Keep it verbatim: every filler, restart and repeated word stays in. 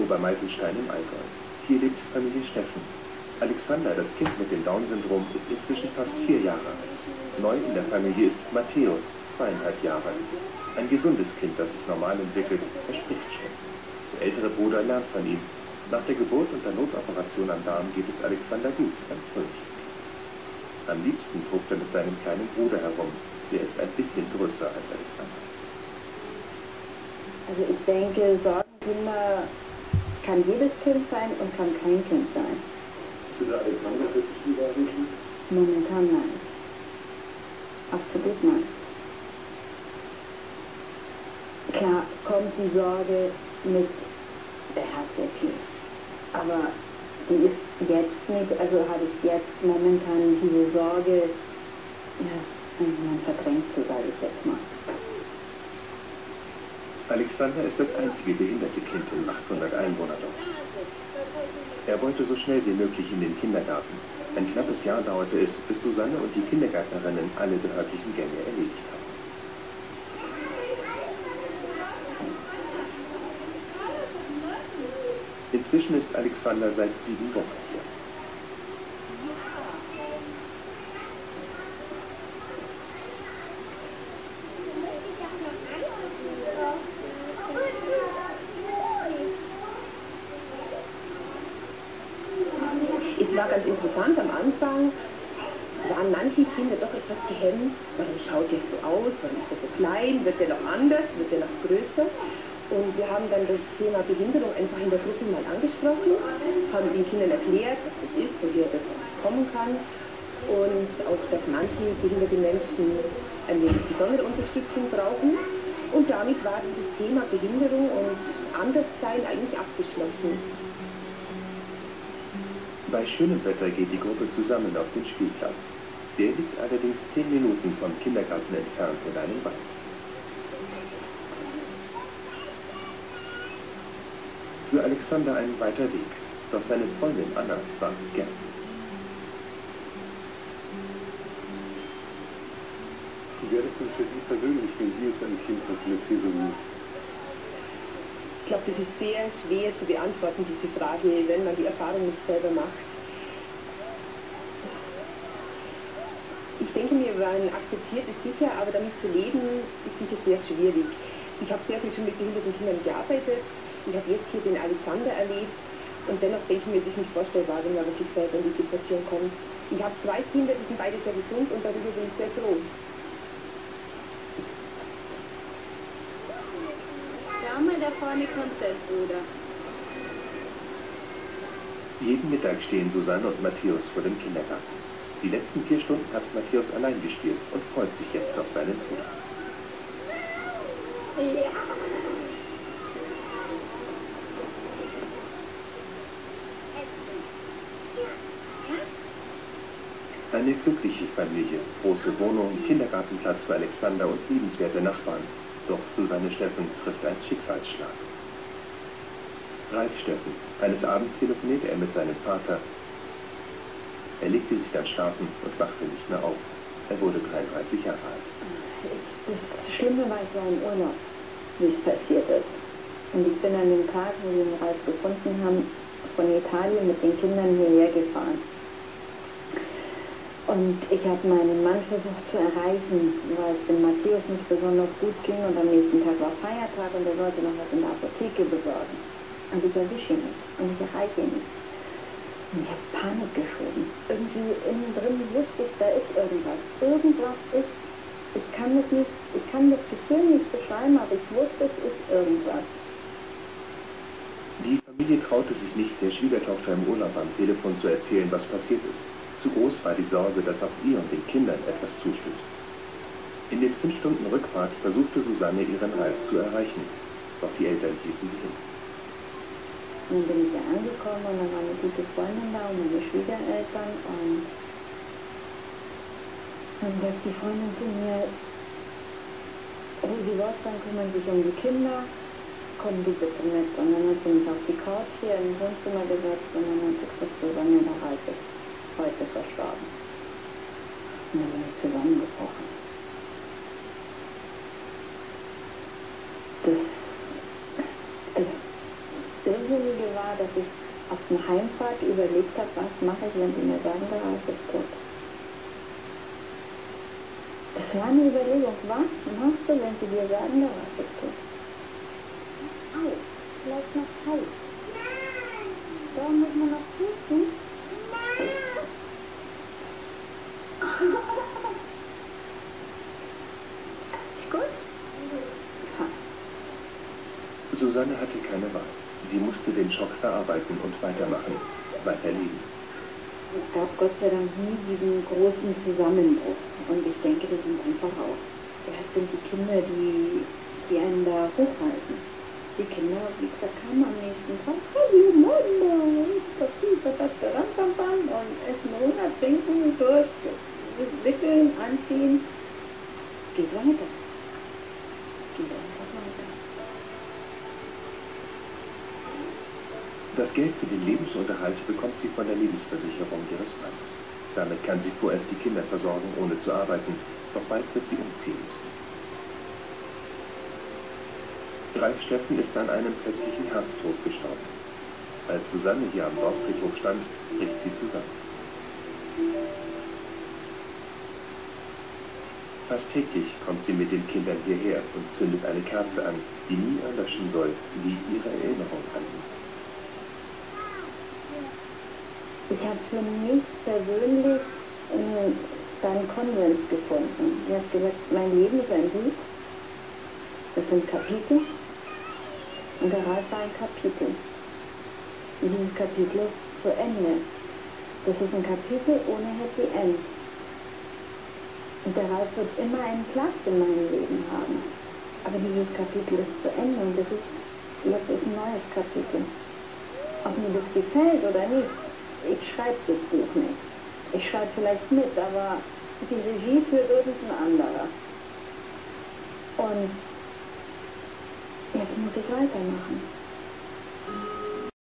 Obermeiselstein im Allgäu. Hier lebt Familie Steffen. Alexander, das Kind mit dem Down-Syndrom, ist inzwischen fast vier Jahre alt. Neu in der Familie ist Matthäus, zweieinhalb Jahre alt. Ein gesundes Kind, das sich normal entwickelt, er spricht schon. Der ältere Bruder lernt von ihm. Nach der Geburt und der Notoperation am Darm geht es Alexander gut, ein fröhliches Kind. Am liebsten tobt er mit seinem kleinen Bruder herum. Der ist ein bisschen größer als Alexander. Also ich denke, Sorgenkinder kann jedes Kind sein und kann kein Kind sein. Für Alexander hört sich die Wahrheit an? Momentan nein. Absolut nein. Klar kommt die Sorge mit der Herz-O P. Aber die ist jetzt nicht, also habe ich jetzt momentan diese Sorge, ja, man verdrängt so, sage ich jetzt mal. Alexander ist das einzige behinderte Kind im achthundert Einwohner-Dorf. Er wollte so schnell wie möglich in den Kindergarten. Ein knappes Jahr dauerte es, bis Susanne und die Kindergärtnerinnen alle behördlichen Gänge erledigt haben. Inzwischen ist Alexander seit sieben Wochen hier. Es war ganz interessant, am Anfang waren manche Kinder doch etwas gehemmt. Warum schaut der so aus? Warum ist er so klein? Wird der noch anders? Wird der noch größer? Und wir haben dann das Thema Behinderung einfach in der Gruppe mal angesprochen, haben den Kindern erklärt, was das ist, woher das kommen kann und auch, dass manche behinderte Menschen eine besondere Unterstützung brauchen. Und damit war dieses Thema Behinderung und Anderssein eigentlich abgeschlossen. Bei schönem Wetter geht die Gruppe zusammen auf den Spielplatz. Der liegt allerdings zehn Minuten vom Kindergarten entfernt in einem Wald. Für Alexander ein weiter Weg, doch seine Freundin Anna wartet gern. Wie wäre es denn für Sie persönlich, wenn Sie jetzt ein Kind mit Trisomie? Ich glaube, das ist sehr schwer zu beantworten, diese Frage, wenn man die Erfahrung nicht selber macht. Ich denke mir, man akzeptiert es sicher, aber damit zu leben, ist sicher sehr schwierig. Ich habe sehr viel schon mit behinderten Kindern gearbeitet. Ich habe jetzt hier den Alexander erlebt und dennoch denke ich mir, es ist nicht vorstellbar, wenn man wirklich selber in die Situation kommt. Ich habe zwei Kinder, die sind beide sehr gesund und darüber bin ich sehr froh. Schau mal, da vorne kommt dein Bruder. Jeden Mittag stehen Susanne und Matthäus vor dem Kindergarten. Die letzten vier Stunden hat Matthäus allein gespielt und freut sich jetzt auf seinen Bruder. Ja. Eine glückliche Familie, große Wohnung, Kindergartenplatz für Alexander und liebenswerte Nachbarn. Doch Susanne Steffen trifft ein Schicksalsschlag. Ralf Steffen, eines Abends telefonierte er mit seinem Vater. Er legte sich dann schlafen und wachte nicht mehr auf. Er wurde dreiunddreißig Jahre alt. Das Schlimme war, ich war im Urlaub, wie es passiert ist. Und ich bin an dem Tag, wo wir den Ralf gefunden haben, von Italien mit den Kindern hierher gefahren. Und ich habe meinen Mann versucht zu erreichen, weil es dem Matthäus nicht besonders gut ging und am nächsten Tag war Feiertag und er sollte noch was in der Apotheke besorgen. Und ich erwische ihn nicht und ich erreiche ihn nicht. Und ich habe Panik geschoben. Irgendwie innen drin wusste ich, da ist irgendwas. Irgendwas ist, ich kann das nicht, ich kann das Gefühl nicht beschreiben, aber ich wusste, es ist irgendwas. Die Familie traute sich nicht, der Schwiegertochter im Urlaub am Telefon zu erzählen, was passiert ist. Zu groß war die Sorge, dass auch ihr und den Kindern etwas zustößt. In den fünf Stunden Rückfahrt versuchte Susanne, ihren Ralf zu erreichen. Doch die Eltern hielten sie hin. Dann bin ich da angekommen und dann war eine gute Freundin da und meine Schwiegereltern und dann sagt die Freundin zu mir, Rosi Wolfgang kümmern sich um die Kinder, kommen die bitte mit. Und dann hat sie mich auf die Couch hier im Wohnzimmer gesetzt und dann hat sie gesagt, Susanne, der Ralf ist heute verstorben. Und dann bin ich zusammengebrochen. Das, das irrsinnige dass ich auf der Heimfahrt überlegt habe, was mache ich, wenn die mir sagen, der Ralf ist tot. Das war eine Überlegung. Was machst du, wenn sie dir sagen, der Ralf ist tot? Eis. Vielleicht noch Eis. Da muss man noch pusten. Ist gut? Ja. Susanne hatte keine Wahl. Sie musste den Schock verarbeiten und weitermachen, weiterleben. Es gab Gott sei Dank nie diesen großen Zusammenbruch. Und ich denke, das sind einfach auch, das sind die Kinder, die, die einen da hochhalten. Die Kinder, wie gesagt, kamen am nächsten Tag, hallo Mama, und essen, runter, trinken, durch, wickeln, anziehen. Geht weiter. Geht einfach weiter. Das Geld für den Lebensunterhalt bekommt sie von der Lebensversicherung ihres Mannes. Damit kann sie vorerst die Kinder versorgen, ohne zu arbeiten, doch bald wird sie umziehen müssen. Ralf Steffen ist an einem plötzlichen Herztod gestorben. Als Susanne hier am Dorffriedhof stand, bricht sie zusammen. Fast täglich kommt sie mit den Kindern hierher und zündet eine Kerze an, die nie erlöschen soll, wie ihre Erinnerung an ihn. Ich habe für mich persönlich äh, einen Konsens gefunden. Ich habe gesagt, mein Leben ist ein Buch, das sind Kapitel und der Ralf war ein Kapitel. Und dieses Kapitel ist zu Ende. Das ist ein Kapitel ohne Happy End. Und der Ralf wird immer einen Platz in meinem Leben haben. Aber dieses Kapitel ist zu Ende und das ist, jetzt ist ein neues Kapitel. Ob mir das gefällt oder nicht, ich schreibe das Buch nicht. Ich schreibe vielleicht mit, aber die Regie führt irgendein anderer. Und jetzt muss ich weitermachen.